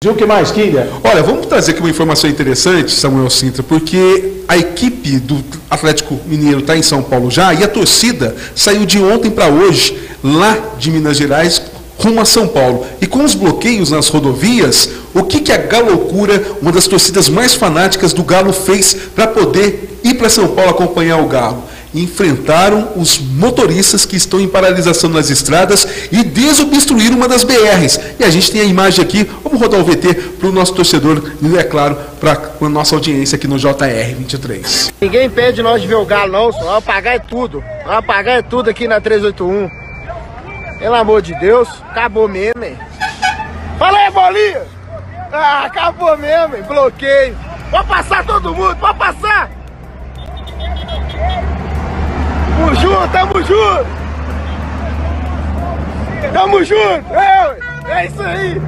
E o que mais, Kinder? Olha, vamos trazer aqui uma informação interessante, Samuel Sintra, porque a equipe do Atlético Mineiro está em São Paulo já, e a torcida saiu de ontem para hoje, lá de Minas Gerais, rumo a São Paulo. E com os bloqueios nas rodovias, o que a Galocura, uma das torcidas mais fanáticas do Galo, fez para poder ir para São Paulo acompanhar o Galo? Enfrentaram os motoristas que estão em paralisação nas estradas e desobstruíram uma das BRs. E a gente tem a imagem aqui, vamos rodar o VT para o nosso torcedor e, é claro, para a nossa audiência aqui no JR 23. Ninguém impede nós de ver o Galo, não, só vai apagar é tudo. Vai apagar é tudo aqui na 381. Pelo amor de Deus, acabou mesmo, hein? Fala aí, bolinha! Ah, acabou mesmo, hein? Bloqueio. Pode passar todo mundo, pode passar! Tamo junto, tamo junto! Tamo junto! É isso aí!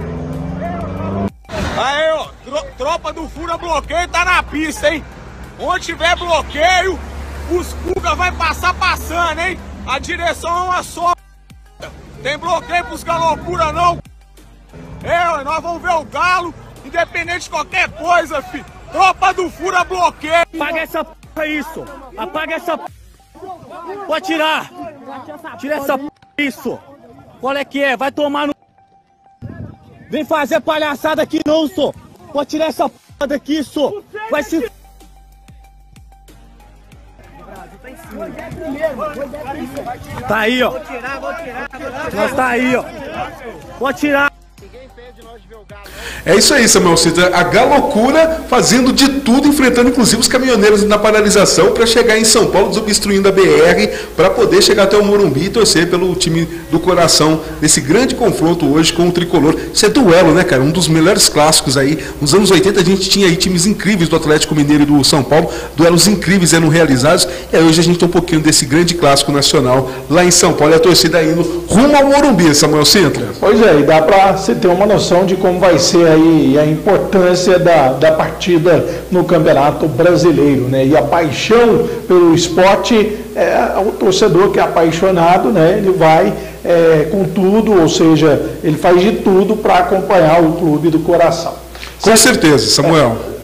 Aí, ó, tropa do Fura Bloqueio tá na pista, hein? Onde tiver bloqueio, os Cuca vai passar passando, hein? A direção é uma só. Tem bloqueio pros Galocura, não. Nós vamos ver o Galo, independente de qualquer coisa, filho. Tropa do Fura Bloqueio. Apaga essa p***, isso. Apaga essa p***. Pode tirar. Tira essa p***, isso. Qual é que é? Vai tomar no... Vem fazer palhaçada aqui não, só. Pode tirar essa p*** daqui, só. Vai se... Tá aí, ó. Nós tá aí, ó. Pode tirar. É isso aí, Samuel Sintra. A Galocura fazendo de tudo, enfrentando inclusive os caminhoneiros na paralisação para chegar em São Paulo, desobstruindo a BR, para poder chegar até o Morumbi e torcer pelo time do coração nesse grande confronto hoje com o Tricolor. Isso é duelo, né, cara? Um dos melhores clássicos aí. Nos anos 80 a gente tinha aí times incríveis do Atlético Mineiro e do São Paulo, duelos incríveis eram realizados, e aí hoje a gente tem um pouquinho desse grande clássico nacional lá em São Paulo, e a torcida indo rumo ao Morumbi, Samuel Sintra. Pois é, e dá para você ter uma noção de como vai ser aí a importância da partida no Campeonato Brasileiro, né? E a paixão pelo esporte, o torcedor que é apaixonado, né? Ele vai com tudo, ou seja, ele faz de tudo para acompanhar o clube do coração. Com certeza, Samuel.